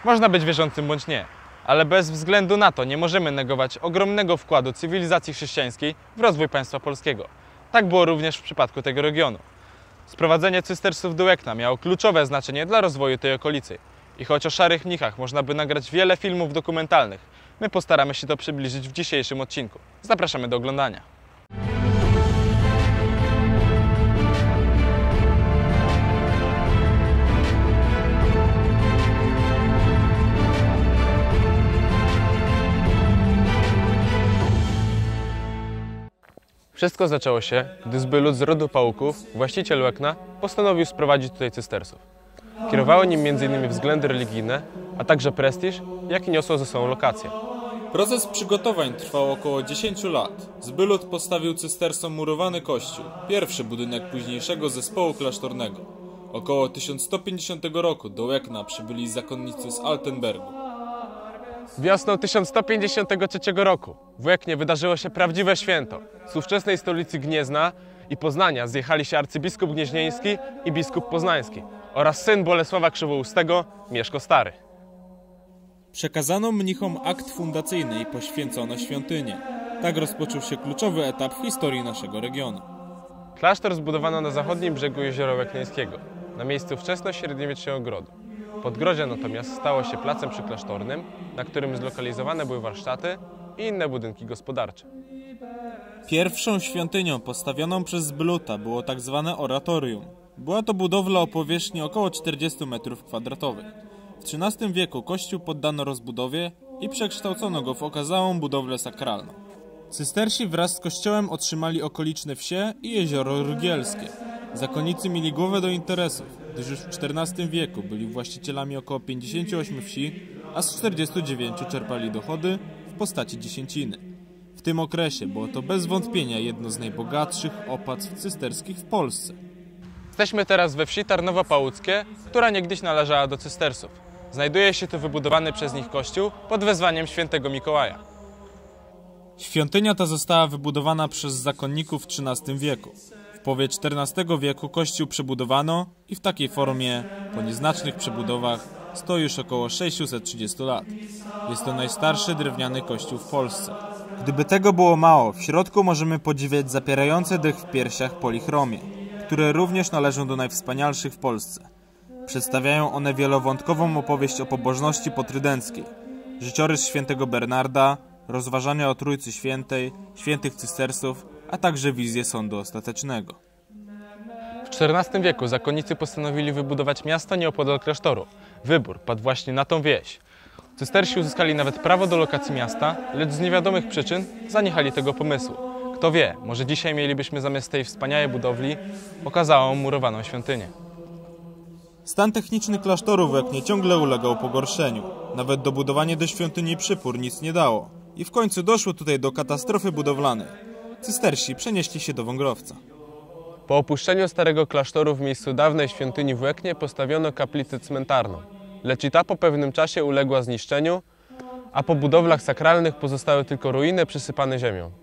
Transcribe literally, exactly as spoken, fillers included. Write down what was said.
Można być wierzącym bądź nie, ale bez względu na to nie możemy negować ogromnego wkładu cywilizacji chrześcijańskiej w rozwój państwa polskiego. Tak było również w przypadku tego regionu. Sprowadzenie cystersów do Łekna miało kluczowe znaczenie dla rozwoju tej okolicy. I choć o szarych mnichach można by nagrać wiele filmów dokumentalnych, my postaramy się to przybliżyć w dzisiejszym odcinku. Zapraszamy do oglądania. Wszystko zaczęło się, gdy zby z rodu Pałuków, właściciel Łekna, postanowił sprowadzić tutaj cystersów. Kierowały nim między innymi względy religijne, a także prestiż, jaki niosło ze sobą lokację. Proces przygotowań trwał około dziesięć lat. Zbylud postawił cystersom murowany kościół, pierwszy budynek późniejszego zespołu klasztornego. Około tysiąc sto pięćdziesiątego roku do Łekna przybyli zakonnicy z Altenbergu. Wiosną tysiąc sto pięćdziesiątego trzeciego roku w Łeknie wydarzyło się prawdziwe święto. Z ówczesnej stolicy Gniezna i Poznania zjechali się arcybiskup gnieźnieński i biskup poznański oraz syn Bolesława Krzywoustego, Mieszko Stary. Przekazano mnichom akt fundacyjny i poświęcono świątynię. Tak rozpoczął się kluczowy etap w historii naszego regionu. Klasztor zbudowano na zachodnim brzegu Jeziora Łeknieńskiego, na miejscu wczesnośredniowiecznego grodu. Podgrodzie natomiast stało się placem przyklasztornym, na którym zlokalizowane były warsztaty i inne budynki gospodarcze. Pierwszą świątynią postawioną przez Zbyluta było tak zwane oratorium. Była to budowla o powierzchni około czterdziestu metrów kwadratowych. W trzynastym wieku kościół poddano rozbudowie i przekształcono go w okazałą budowlę sakralną. Cystersi wraz z kościołem otrzymali okoliczne wsie i jezioro Rygielskie. Zakonnicy mieli głowę do interesów, gdyż już w czternastym wieku byli właścicielami około pięćdziesięciu ośmiu wsi, a z czterdziestu dziewięciu czerpali dochody w postaci dziesięciny. W tym okresie było to bez wątpienia jedno z najbogatszych opłat cysterskich w Polsce. Jesteśmy teraz we wsi Tarnowo Pałuckie, która niegdyś należała do cystersów. Znajduje się tu wybudowany przez nich kościół pod wezwaniem świętego Mikołaja. Świątynia ta została wybudowana przez zakonników w trzynastym wieku. W połowie czternastego wieku kościół przebudowano i w takiej formie, po nieznacznych przebudowach, stoi już około sześciuset trzydziestu lat. Jest to najstarszy drewniany kościół w Polsce. Gdyby tego było mało, w środku możemy podziwiać zapierające dych w piersiach polichromie, które również należą do najwspanialszych w Polsce. Przedstawiają one wielowątkową opowieść o pobożności potrydenckiej, życiorys świętego Bernarda, rozważania o Trójcy Świętej, świętych cystersów, a także wizję sądu ostatecznego. W czternastym wieku zakonnicy postanowili wybudować miasto nieopodal klasztoru. Wybór padł właśnie na tą wieś. Cystersi uzyskali nawet prawo do lokacji miasta, lecz z niewiadomych przyczyn zaniechali tego pomysłu. Kto wie, może dzisiaj mielibyśmy zamiast tej wspaniałej budowli okazałą murowaną świątynię. Stan techniczny klasztoru w Łeknie ciągle ulegał pogorszeniu. Nawet dobudowanie do świątyni przypór nic nie dało. I w końcu doszło tutaj do katastrofy budowlanej. Cystersi przenieśli się do Wągrowca. Po opuszczeniu starego klasztoru w miejscu dawnej świątyni w Łeknie postawiono kaplicę cmentarną. Lecz i ta po pewnym czasie uległa zniszczeniu, a po budowlach sakralnych pozostały tylko ruiny przysypane ziemią.